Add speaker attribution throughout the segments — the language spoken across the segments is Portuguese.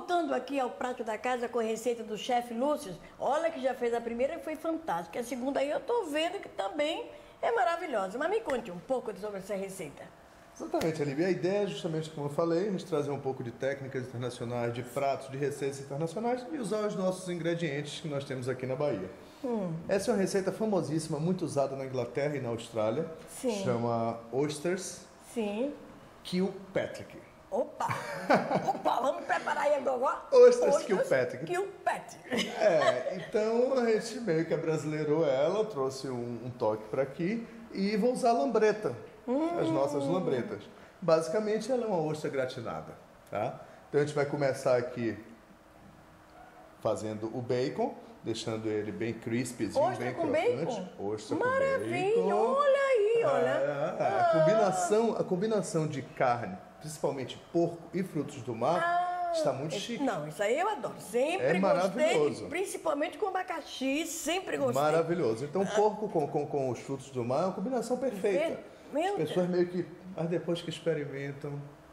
Speaker 1: voltando aqui ao prato da casa com a receita do chefe Lúcio, olha que já fez a primeira e foi fantástica. A segunda aí eu tô vendo que também é maravilhosa. Mas me conte um pouco sobre essa receita.
Speaker 2: Exatamente, Olivia. A ideia é justamente, como eu falei, a gente trazer um pouco de técnicas internacionais, de pratos, de receitas internacionais e usar os nossos ingredientes que nós temos aqui na Bahia. Essa é uma receita famosíssima, muito usada na Inglaterra e na Austrália.
Speaker 1: Sim.
Speaker 2: Chama Oysters
Speaker 1: Sim.
Speaker 2: Kilpatrick.
Speaker 1: Opa! Opa, vamos preparar aí agora.
Speaker 2: Oysters Kilpatrick.
Speaker 1: Kilpatrick.
Speaker 2: Então a gente meio que abrasileirou ela, trouxe um toque para aqui e vou usar a lambreta, as nossas lambretas. Basicamente ela é uma ostra gratinada, tá? Então a gente vai começar aqui fazendo o bacon, deixando ele bem crispyzinho,
Speaker 1: Ostra
Speaker 2: bem
Speaker 1: com
Speaker 2: crocante.
Speaker 1: bacon?
Speaker 2: Ostra
Speaker 1: Maravilha,
Speaker 2: com bacon.
Speaker 1: olha aí, olha.
Speaker 2: A combinação de carne, principalmente porco e frutos do mar, está muito chique.
Speaker 1: Não, isso aí eu adoro. Sempre
Speaker 2: É maravilhoso.
Speaker 1: gostei, principalmente com abacaxi, sempre gostei.
Speaker 2: Maravilhoso. Então, porco com os frutos do mar é uma combinação perfeita.
Speaker 1: Meu
Speaker 2: As pessoas meio que, mas depois que experimentam,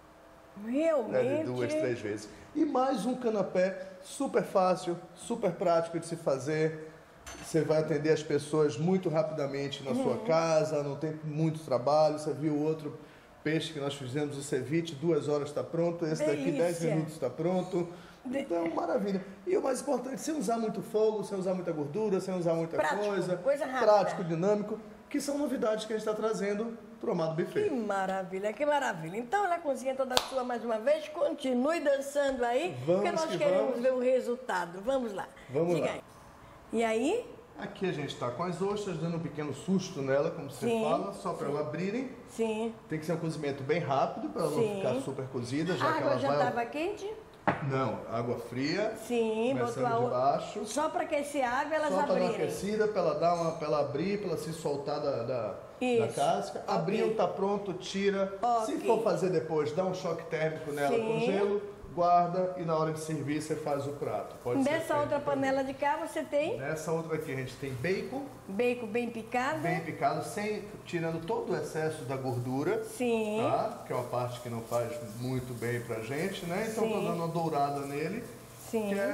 Speaker 1: Realmente.
Speaker 2: 2, 3 vezes. E mais um canapé super fácil, super prático de se fazer. Você vai atender as pessoas muito rapidamente na sua casa, não tem muito trabalho. Você viu o outro peixe que nós fizemos, o ceviche, 2 horas está pronto. Esse daqui, 10 minutos está pronto. Então, maravilha. E o mais importante, sem usar muito fogo, sem usar muita gordura, sem usar muita
Speaker 1: Prático, coisa rápida.
Speaker 2: prático, dinâmico, que são novidades que a gente está trazendo para o Amado Buffet.
Speaker 1: Que maravilha, que maravilha. Então, na cozinha toda sua mais uma vez, continue dançando aí, porque nós queremos ver o resultado. Vamos lá.
Speaker 2: Vamos
Speaker 1: Diga
Speaker 2: lá.
Speaker 1: aí. E aí?
Speaker 2: Aqui a gente está com as ostras, dando um pequeno susto nela, como você fala, só para elas abrirem.
Speaker 1: Sim.
Speaker 2: Tem que ser um cozimento bem rápido, para ela não ficar super cozida,
Speaker 1: A
Speaker 2: já que
Speaker 1: água
Speaker 2: ela
Speaker 1: já
Speaker 2: vai...
Speaker 1: estava quente?
Speaker 2: Não, água fria.
Speaker 1: Sim,
Speaker 2: começando
Speaker 1: botou
Speaker 2: de baixo.
Speaker 1: Só para aquecer a água elas
Speaker 2: Só para dar uma
Speaker 1: abrirem.
Speaker 2: aquecida, para ela dar uma, para ela abrir, para ela se soltar da
Speaker 1: Isso.
Speaker 2: casca. Abriu, tá pronto, tira.
Speaker 1: Ok.
Speaker 2: Se for fazer depois, dá um choque térmico nela com gelo, guarda e na hora de servir você faz o prato. Pode ser
Speaker 1: Nessa
Speaker 2: feito
Speaker 1: outra
Speaker 2: também.
Speaker 1: panela de cá você tem
Speaker 2: Nessa outra aqui a gente tem bacon,
Speaker 1: bacon bem picado.
Speaker 2: bem picado, tirando todo o excesso da gordura.
Speaker 1: Sim.
Speaker 2: Tá? Que é uma parte que não faz muito bem pra gente, né? Então tô dando uma dourada nele.
Speaker 1: Sim.
Speaker 2: Que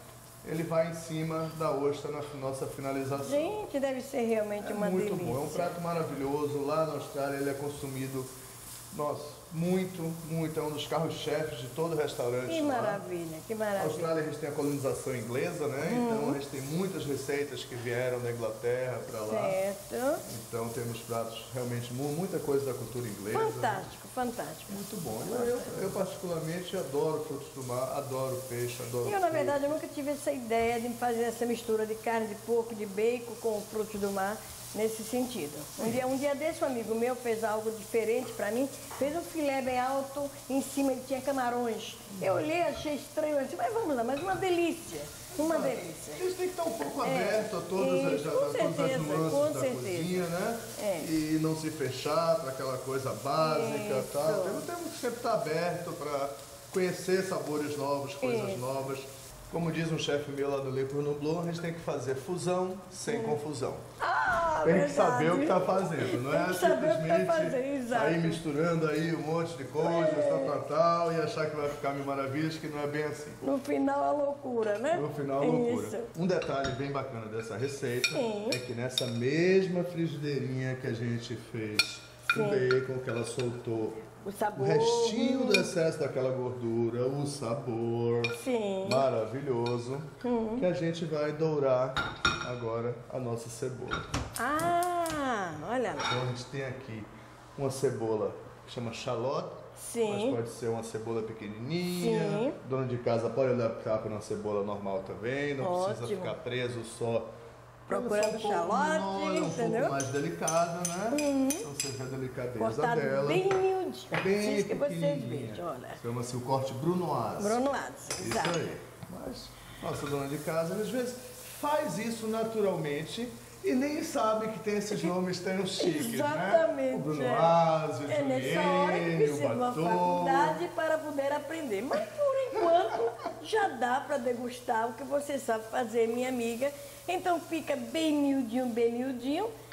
Speaker 2: ele vai em cima da ostra na nossa finalização.
Speaker 1: Gente, deve ser realmente uma
Speaker 2: Muito
Speaker 1: delícia.
Speaker 2: bom, é um prato maravilhoso. Lá na Austrália ele é consumido, nossa, muito, é um dos carros-chefes de todo restaurante.
Speaker 1: Que
Speaker 2: lá.
Speaker 1: maravilha, que
Speaker 2: Na
Speaker 1: maravilha.
Speaker 2: Austrália a gente tem a colonização inglesa, né? Então a gente tem muitas receitas que vieram da Inglaterra para lá.
Speaker 1: Certo.
Speaker 2: Então temos pratos realmente, muita coisa da cultura inglesa.
Speaker 1: Fantástico, fantástico.
Speaker 2: Muito bom. Eu particularmente adoro frutos do mar, adoro peixe, adoro
Speaker 1: Eu, na verdade, eu nunca tive essa ideia de fazer essa mistura de carne de porco, de bacon com frutos do mar, nesse sentido. Um dia desse, um amigo meu fez algo diferente para mim, fez um filé bem alto, em cima ele tinha camarões. Eu olhei, achei estranho, assim, mas vamos lá, mas uma delícia, uma delícia.
Speaker 2: A gente tem que estar um pouco aberto a todas
Speaker 1: isso,
Speaker 2: as
Speaker 1: com certeza,
Speaker 2: nuances
Speaker 1: com
Speaker 2: da
Speaker 1: certeza.
Speaker 2: cozinha, né?
Speaker 1: É.
Speaker 2: E não se fechar para aquela coisa básica e
Speaker 1: Isso.
Speaker 2: tal. Temos que sempre estar aberto para conhecer sabores novos, coisas novas. Como diz um chefe meu lá do Le Cordon Bleu, a gente tem que fazer fusão sem confusão. Tem que saber o que está fazendo, não é
Speaker 1: Tem que saber o que tá
Speaker 2: simplesmente
Speaker 1: fazendo, exato.
Speaker 2: sair misturando aí um monte de coisas, tal, e achar que vai ficar mil maravilhas, que não é bem assim.
Speaker 1: No final, a loucura, né?
Speaker 2: No final, a loucura.
Speaker 1: Isso.
Speaker 2: Um detalhe bem bacana dessa receita
Speaker 1: Sim.
Speaker 2: é que nessa mesma frigideirinha que a gente fez o bacon, que ela soltou
Speaker 1: O sabor.
Speaker 2: o restinho do excesso daquela gordura, o sabor
Speaker 1: Sim.
Speaker 2: maravilhoso, que a gente vai dourar agora a nossa cebola.
Speaker 1: Ah, olha lá.
Speaker 2: Então a gente tem aqui uma cebola que chama shallot,
Speaker 1: Sim.
Speaker 2: mas pode ser uma cebola pequenininha.
Speaker 1: Sim.
Speaker 2: Dona de casa pode adaptar para uma cebola normal também, não precisa
Speaker 1: Ótimo.
Speaker 2: ficar preso só.
Speaker 1: Procurando shallot,
Speaker 2: um
Speaker 1: entendeu?
Speaker 2: pouco mais delicada, né? Então você vê a delicadeza
Speaker 1: Cortado
Speaker 2: dela.
Speaker 1: bem miudinho.
Speaker 2: Bem
Speaker 1: Isso que você
Speaker 2: pequenininha.
Speaker 1: veja, olha.
Speaker 2: Chama-se o corte brunoise.
Speaker 1: Brunoise,
Speaker 2: Isso
Speaker 1: exato.
Speaker 2: aí. Mas nossa dona de casa, às vezes, faz isso naturalmente e nem sabe que tem esses nomes tão chiques,
Speaker 1: Exatamente,
Speaker 2: né? O brunoise, o
Speaker 1: É nessa hora que
Speaker 2: julienne, o
Speaker 1: precisa de uma
Speaker 2: batom.
Speaker 1: faculdade para poder aprender. Mas por enquanto já dá para degustar o que você sabe fazer, minha amiga. Então fica bem miudinho,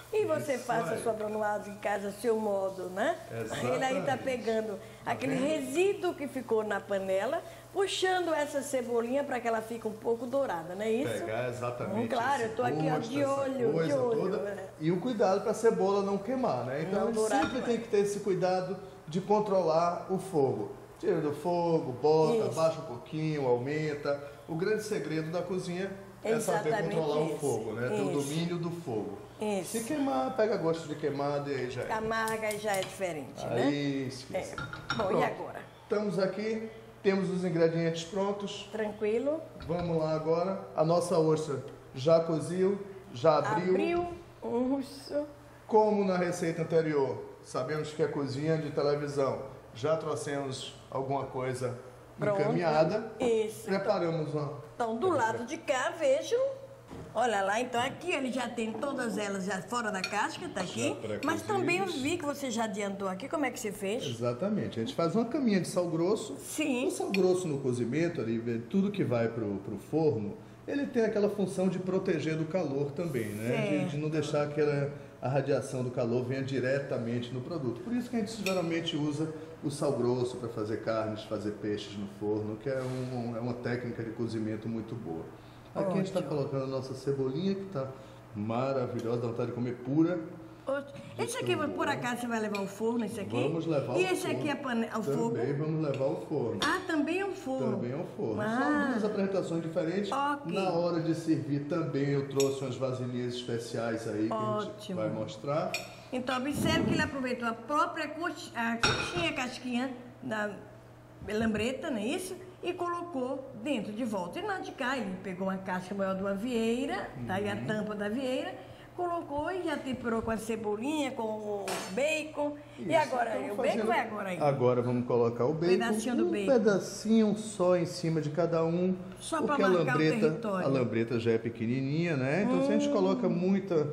Speaker 1: E você
Speaker 2: Isso
Speaker 1: faça
Speaker 2: aí.
Speaker 1: sua bronoise em casa, seu modo, né? Ele aí tá
Speaker 2: Exatamente.
Speaker 1: pegando aquele
Speaker 2: vendo?
Speaker 1: resíduo que ficou na panela, puxando essa cebolinha para que ela fique um pouco dourada, não é isso?
Speaker 2: Pegar exatamente.
Speaker 1: Claro, eu tô aqui, ó,
Speaker 2: esse
Speaker 1: de
Speaker 2: gosto, essa
Speaker 1: olho,
Speaker 2: coisa
Speaker 1: de olho,
Speaker 2: toda.
Speaker 1: é.
Speaker 2: E o cuidado para a cebola não queimar, né? Então
Speaker 1: Não
Speaker 2: a gente
Speaker 1: dourar
Speaker 2: sempre
Speaker 1: demais.
Speaker 2: tem que ter esse cuidado de controlar o fogo. Tira do fogo, bota,
Speaker 1: Isso.
Speaker 2: baixa um pouquinho, aumenta. O grande segredo da cozinha é saber
Speaker 1: Exatamente
Speaker 2: controlar o
Speaker 1: isso.
Speaker 2: fogo, né? Ter o
Speaker 1: Isso.
Speaker 2: domínio do fogo.
Speaker 1: Isso.
Speaker 2: Se queimar, pega gosto de queimado e aí já é.
Speaker 1: Amarga já é diferente, né?
Speaker 2: Aí esquece.
Speaker 1: Bom,
Speaker 2: Pronto.
Speaker 1: e agora?
Speaker 2: Estamos aqui, temos os ingredientes prontos.
Speaker 1: Tranquilo?
Speaker 2: Vamos lá agora. A nossa ostra já coziu, já
Speaker 1: Abriu um russo.
Speaker 2: Como na receita anterior, sabemos que é cozinha de televisão. Já trouxemos alguma coisa
Speaker 1: Pronto.
Speaker 2: encaminhada.
Speaker 1: Isso.
Speaker 2: Preparamos uma.
Speaker 1: Então, do lado de cá, vejam. Olha lá, então aqui ele já tem todas elas já fora da casca, tá aqui.
Speaker 2: pré-cozidas.
Speaker 1: Mas também eu vi que você já adiantou aqui. Como é que você fez?
Speaker 2: Exatamente. A gente faz uma caminha de sal grosso.
Speaker 1: Sim.
Speaker 2: O sal grosso no cozimento, ali, tudo que vai pro forno, ele tem aquela função de proteger do calor também, né? De não deixar a radiação do calor venha diretamente no produto. Por isso que a gente geralmente usa o sal grosso para fazer carnes, fazer peixes no forno, que é uma técnica de cozimento muito boa. Aqui a gente está colocando a nossa cebolinha, que está maravilhosa, dá vontade de comer pura.
Speaker 1: Esse aqui, por acaso, você vai levar ao forno, esse aqui?
Speaker 2: Vamos levar ao
Speaker 1: E esse
Speaker 2: forno.
Speaker 1: aqui é ao fogo?
Speaker 2: Também vamos levar ao forno.
Speaker 1: Ah, também é um forno.
Speaker 2: Também ao forno.
Speaker 1: Ah.
Speaker 2: São duas apresentações diferentes.
Speaker 1: Ok.
Speaker 2: Na hora de servir também eu trouxe umas vasilhinhas especiais aí que a gente
Speaker 1: Ótimo.
Speaker 2: vai mostrar.
Speaker 1: Então, observe que ele aproveitou a própria coxinha, casquinha da lambreta, não é isso? E colocou dentro de volta. E na de cá, ele pegou uma casca maior de uma vieira, tá aí a tampa da vieira, colocou e já temperou com a cebolinha, com o bacon. E
Speaker 2: Isso,
Speaker 1: agora,
Speaker 2: estamos
Speaker 1: o bacon
Speaker 2: fazendo-
Speaker 1: vai agora aí?
Speaker 2: Agora vamos colocar o bacon.
Speaker 1: Pedacinho do bacon.
Speaker 2: Pedacinho só em cima de cada um.
Speaker 1: Só
Speaker 2: porque
Speaker 1: pra marcar o
Speaker 2: a
Speaker 1: território.
Speaker 2: lambreta já é pequenininha, né? Então se a gente coloca muito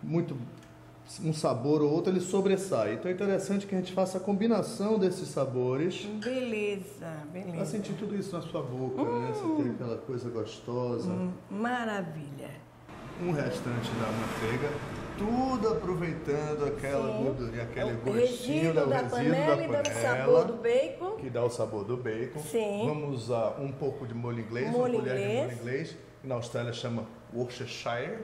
Speaker 2: um sabor ou outro, ele sobressai. Então é interessante que a gente faça a combinação desses sabores.
Speaker 1: Beleza,
Speaker 2: Pra
Speaker 1: beleza.
Speaker 2: sentir tudo isso na sua boca, né? Você ter aquela coisa gostosa.
Speaker 1: Maravilha.
Speaker 2: Um restante da manteiga, tudo aproveitando aquela gordurinha, aquele
Speaker 1: O
Speaker 2: gostinho
Speaker 1: resíduo da panela e dando sabor do bacon.
Speaker 2: que dá o sabor do bacon.
Speaker 1: Sim.
Speaker 2: Vamos usar um pouco de molho inglês,
Speaker 1: Molho
Speaker 2: uma colher de
Speaker 1: inglês.
Speaker 2: molho inglês, que na Austrália chama Worcestershire.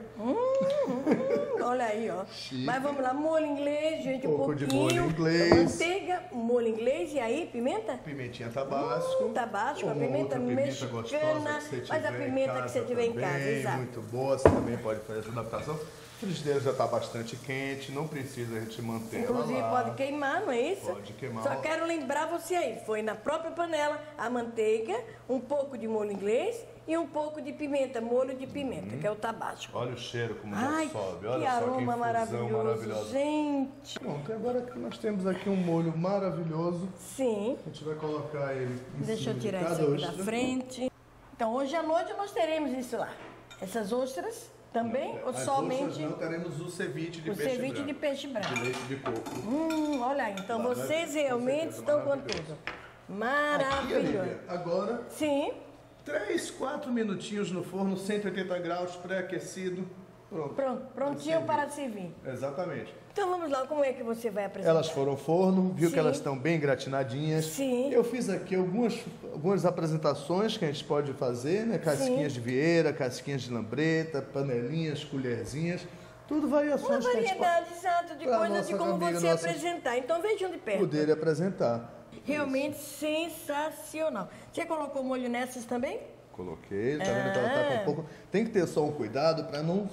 Speaker 1: Olha aí, ó.
Speaker 2: Chique.
Speaker 1: Mas vamos lá, molho inglês, gente, um
Speaker 2: pouco de
Speaker 1: pouquinho.
Speaker 2: molho inglês.
Speaker 1: Manteiga, molho inglês e aí, pimenta?
Speaker 2: Pimentinha tabasco.
Speaker 1: Tabasco, a
Speaker 2: uma
Speaker 1: pimenta
Speaker 2: outra
Speaker 1: mexicana,
Speaker 2: gostosa que você
Speaker 1: mas a
Speaker 2: tiver em
Speaker 1: pimenta
Speaker 2: casa
Speaker 1: que você tiver em casa,
Speaker 2: também,
Speaker 1: exato.
Speaker 2: muito boa, você também pode fazer essa adaptação. A frigideira já está bastante quente, não precisa a gente manter
Speaker 1: Inclusive
Speaker 2: ela lá.
Speaker 1: pode queimar, não é isso?
Speaker 2: Pode queimar.
Speaker 1: Só quero lembrar você aí, foi na própria panela a manteiga, um pouco de molho inglês e um pouco de pimenta, molho de pimenta, que é o tabasco.
Speaker 2: Olha o cheiro como
Speaker 1: Ai,
Speaker 2: já sobe,
Speaker 1: que
Speaker 2: olha só que
Speaker 1: aroma
Speaker 2: infusão
Speaker 1: maravilhoso,
Speaker 2: maravilhosa.
Speaker 1: gente.
Speaker 2: Pronto, agora que nós temos aqui um molho maravilhoso,
Speaker 1: Sim.
Speaker 2: a gente vai colocar ele em
Speaker 1: Deixa
Speaker 2: cima
Speaker 1: eu
Speaker 2: de
Speaker 1: tirar
Speaker 2: cada
Speaker 1: isso aqui da
Speaker 2: ostra.
Speaker 1: frente. Então, hoje à noite nós teremos isso lá. Essas ostras também, ou
Speaker 2: As
Speaker 1: somente
Speaker 2: ostras não, teremos o ceviche de
Speaker 1: o
Speaker 2: peixe
Speaker 1: ceviche de
Speaker 2: branco,
Speaker 1: peixe branco.
Speaker 2: de leite de coco.
Speaker 1: Olha aí, então
Speaker 2: Lá, né?
Speaker 1: vocês
Speaker 2: Com
Speaker 1: realmente
Speaker 2: certeza,
Speaker 1: estão com
Speaker 2: maravilhoso.
Speaker 1: tudo.
Speaker 2: Aqui,
Speaker 1: Maravilhoso.
Speaker 2: Olivia, agora
Speaker 1: Sim,
Speaker 2: 3, 4 minutinhos no forno, 180 graus, pré-aquecido. Pronto.
Speaker 1: pronto, prontinho
Speaker 2: Vai
Speaker 1: para servir.
Speaker 2: Exatamente.
Speaker 1: Então vamos lá, como é que você vai apresentar?
Speaker 2: Elas foram ao forno, viu
Speaker 1: Sim.
Speaker 2: que elas estão bem gratinadinhas.
Speaker 1: Sim.
Speaker 2: Eu fiz aqui algumas apresentações que a gente pode fazer, né? Casquinhas de vieira, casquinhas de lambreta, panelinhas, colherzinhas. Tudo variações
Speaker 1: Uma
Speaker 2: que a gente
Speaker 1: variedade, exato, de
Speaker 2: Pra
Speaker 1: coisas de
Speaker 2: nossa
Speaker 1: como
Speaker 2: amiga,
Speaker 1: você
Speaker 2: nossa-
Speaker 1: apresentar. Então vejam de
Speaker 2: pode
Speaker 1: perto.
Speaker 2: poder apresentar.
Speaker 1: Realmente sensacional. Você colocou molho nessas também?
Speaker 2: Coloquei, tá vendo que ela tá com um pouco... Tem que ter só um cuidado para não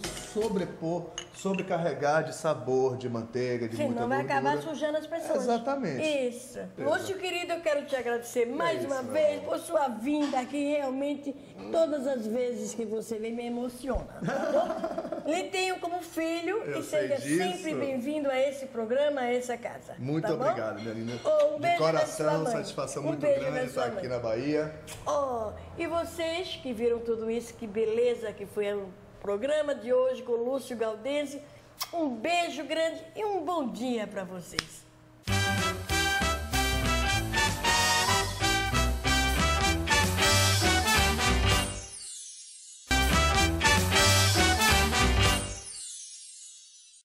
Speaker 2: sobrecarregar de sabor, de manteiga, de muita
Speaker 1: Senão vai
Speaker 2: gordura.
Speaker 1: acabar sujando as pessoas.
Speaker 2: Exatamente.
Speaker 1: Isso. Lúcio, querido, eu quero te agradecer mais
Speaker 2: isso,
Speaker 1: uma
Speaker 2: meu
Speaker 1: vez
Speaker 2: amor.
Speaker 1: por sua vinda aqui. Realmente, todas as vezes que você vem, me emociona. Tá bom? Lhe tenho como filho
Speaker 2: Eu
Speaker 1: e
Speaker 2: sei
Speaker 1: seja
Speaker 2: disso.
Speaker 1: sempre bem-vindo a esse programa, a essa casa.
Speaker 2: Muito
Speaker 1: tá bom?
Speaker 2: obrigado, Melina.
Speaker 1: Oh, um
Speaker 2: De
Speaker 1: beijo
Speaker 2: coração,
Speaker 1: da sua mãe.
Speaker 2: satisfação
Speaker 1: Um
Speaker 2: muito
Speaker 1: beijo da
Speaker 2: grande
Speaker 1: sua
Speaker 2: estar aqui
Speaker 1: mãe.
Speaker 2: na Bahia.
Speaker 1: Oh, e vocês que viram tudo isso, que beleza que foi o programa de hoje com o Lúcio Galdense. Um beijo grande e um bom dia para vocês.